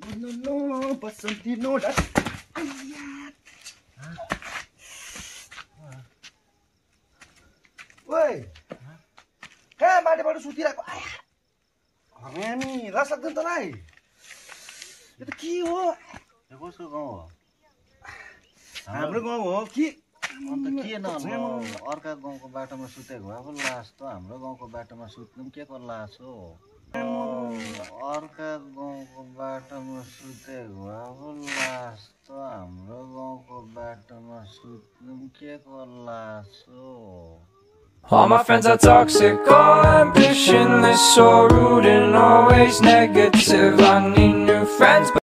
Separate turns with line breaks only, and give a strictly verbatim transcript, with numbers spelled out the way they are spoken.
no, no, बसन्ती no dat. Woi. Kah माटेबाट सुतिरहेको आया. हामी लास लाग्दैन तँलाई. यो त के हो?
यो कसको गाउँ हो?
हाम्रो गाउँ हो कि?
अन्त के न अर्का गाउँको बाटोमा सुतेको अब लास त हाम्रो गाउँको बाटोमा सुत्नु पनि के को लास हो? अर्का गाउँको बाटोमा सुतेको अब लास त हाम्रो गाउँको बाटोमा सुत्नु पनि के को लास हो?
All my friends are toxic, all ambitionless, so rude and always negative. I need new friends.